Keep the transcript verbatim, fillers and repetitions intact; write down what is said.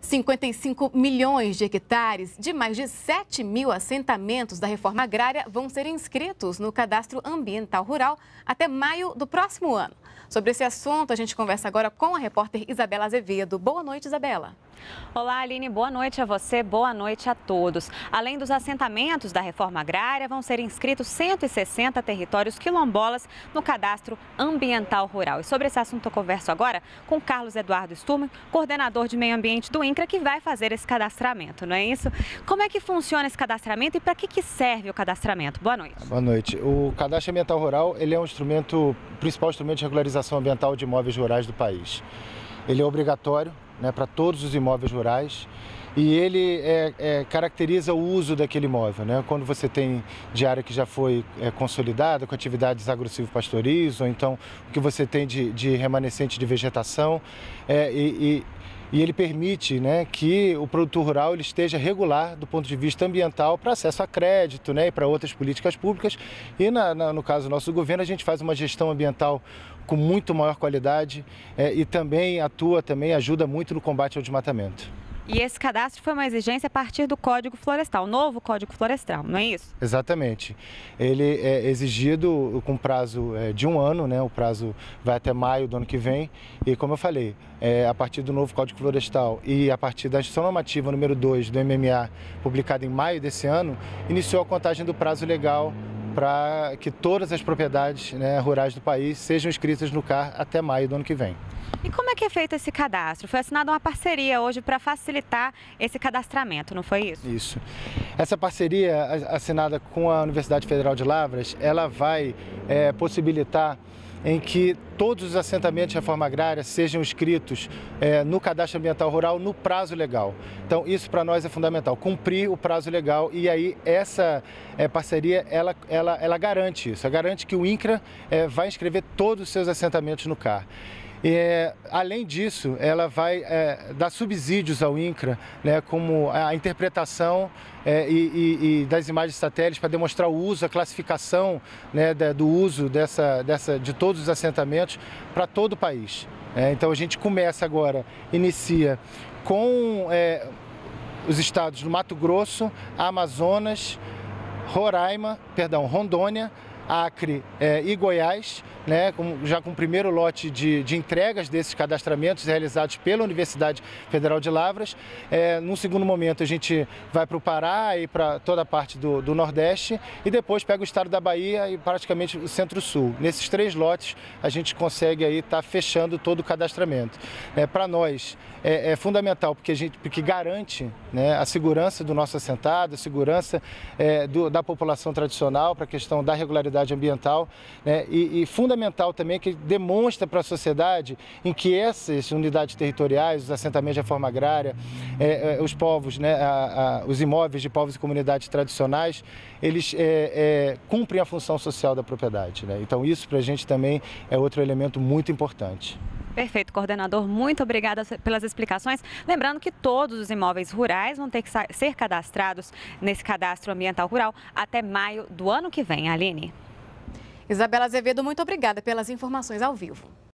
cinquenta e cinco milhões de hectares de mais de sete mil assentamentos da reforma agrária vão ser inscritos no Cadastro Ambiental Rural até maio do próximo ano. Sobre esse assunto, a gente conversa agora com a repórter Isabela Azevedo. Boa noite, Isabela. Olá, Aline. Boa noite a você, boa noite a todos. Além dos assentamentos da reforma agrária, vão ser inscritos cento e sessenta territórios quilombolas no Cadastro Ambiental Rural. E sobre esse assunto eu converso agora com Carlos Eduardo Sturman, coordenador de meio ambiente do INCRA, que vai fazer esse cadastramento, não é isso? Como é que funciona esse cadastramento e para que, que serve o cadastramento? Boa noite. Boa noite. O Cadastro Ambiental Rural ele é um instrumento, o principal instrumento de regularização ambiental de imóveis rurais do país. Ele é obrigatório, né, para todos os imóveis rurais e ele é, é, caracteriza o uso daquele imóvel, né? Quando você tem de área que já foi é, consolidada, com atividades agro-silvopastoris, ou então o que você tem de, de remanescente de vegetação, é, e, e, e ele permite, né, que o produtor rural ele esteja regular do ponto de vista ambiental para acesso a crédito, né, e para outras políticas públicas. E na, na, no caso do nosso governo, a gente faz uma gestão ambiental com muito maior qualidade é, e também atua, também ajuda muito no combate ao desmatamento. E esse cadastro foi uma exigência a partir do Código Florestal, o novo Código Florestal, não é isso? Exatamente. Ele é exigido com prazo é, de um ano, né? O prazo vai até maio do ano que vem. E como eu falei, é, a partir do novo Código Florestal e a partir da Instrução Normativa número dois do M M A, publicada em maio desse ano, iniciou a contagem do prazo legal para que todas as propriedades, né, rurais do país sejam inscritas no C A R até maio do ano que vem. E como é que é feito esse cadastro? Foi assinada uma parceria hoje para facilitar esse cadastramento, não foi isso? Isso. Essa parceria assinada com a Universidade Federal de Lavras, ela vai é, possibilitar em que todos os assentamentos de reforma agrária sejam inscritos é, no Cadastro Ambiental Rural no prazo legal. Então, isso para nós é fundamental, cumprir o prazo legal e aí essa é, parceria, ela, ela, ela garante isso, ela garante que o INCRA é, vai inscrever todos os seus assentamentos no C A R. É, além disso, ela vai é, dar subsídios ao INCRA, né, como a interpretação é, e, e, e das imagens satélites para demonstrar o uso, a classificação, né, da, do uso dessa, dessa, de todos os assentamentos para todo o país. É, então a gente começa agora, inicia com é, os estados do Mato Grosso, Amazonas, Roraima, perdão, Rondônia, Acre é, e Goiás, né, com, já com o primeiro lote de, de entregas desses cadastramentos realizados pela Universidade Federal de Lavras. É, num segundo momento, a gente vai para o Pará e para toda a parte do, do Nordeste e depois pega o estado da Bahia e praticamente o Centro-Sul. Nesses três lotes, a gente consegue aí estar tá fechando todo o cadastramento. É, para nós, é, é fundamental porque, a gente, porque garante, né, a segurança do nosso assentado, a segurança é, do, da população tradicional para a questão da regularidade ambiental, né, e, e fundamental também que demonstra para a sociedade em que essas unidades territoriais, os assentamentos de reforma agrária, é, é, os povos, né, a, a, os imóveis de povos e comunidades tradicionais, eles é, é, cumprem a função social da propriedade, né? Então isso para a gente também é outro elemento muito importante. Perfeito, coordenador. Muito obrigada pelas explicações. Lembrando que todos os imóveis rurais vão ter que ser cadastrados nesse cadastro ambiental rural até maio do ano que vem. Aline. Isabela Azevedo, muito obrigada pelas informações ao vivo.